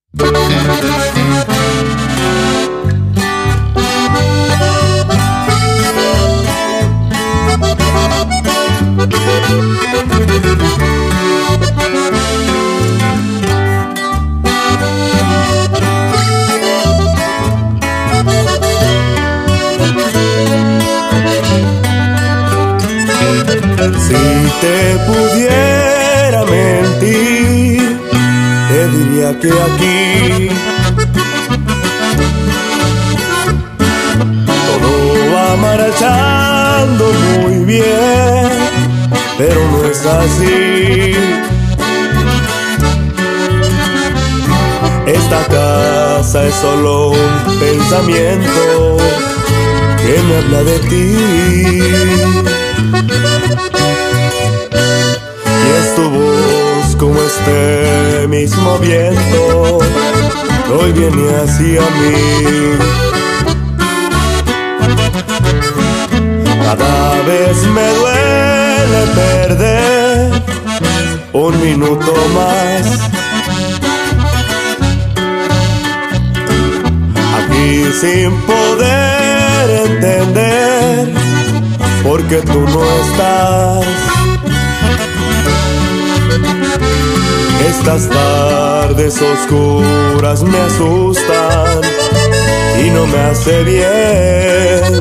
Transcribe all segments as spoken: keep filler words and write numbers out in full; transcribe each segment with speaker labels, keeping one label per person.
Speaker 1: Si te pudiera mentir, te diría que aquí todo va marchando muy bien, pero no es así. Esta casa es solo un pensamiento que me habla de ti. Y es tu voz como este mismo viento que hoy viene hacia mí. Cada vez me duele perder un minuto más aquí sin poder entender por qué tú no estás. Estas tardes oscuras me asustan y no me hace bien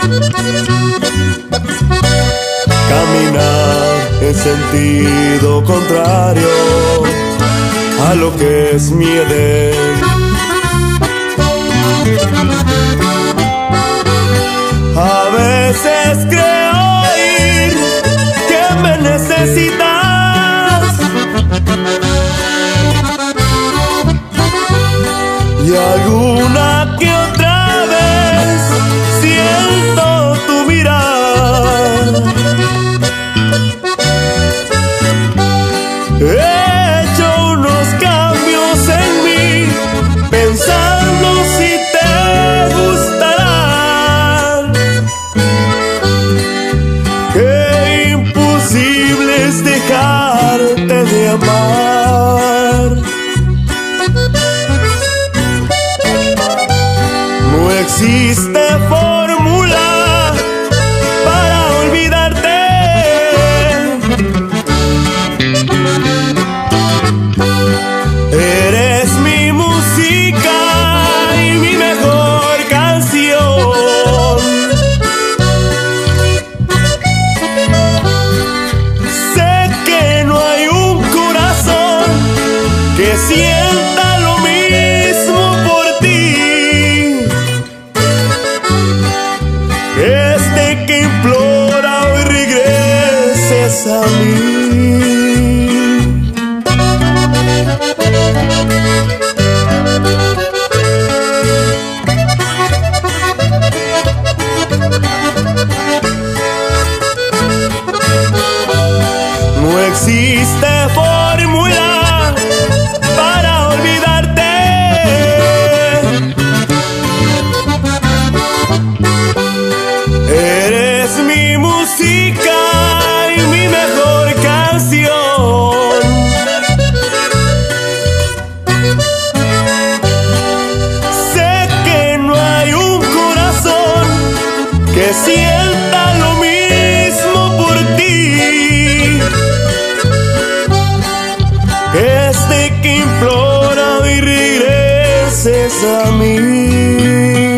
Speaker 1: caminar en sentido contrario a lo que es mi Edén. A veces creo oír que me necesitas y alguna que otra vez siento tu mirar. He hecho unos cambios en mí pensando si te gustarán. Qué imposible es dejarte de amar. No existe fórmula para olvidarte. Eres mi música y mi mejor canción. Sé que no hay un corazón que sienta lo mismo por ti. Este que implora hoy regreses a mí. No existe fórmula para olvidarte. Eres mi música y mi mejor canción. Sé que no hay un corazón que sienta lo mismo por ti. Este que implora y regreses a mí.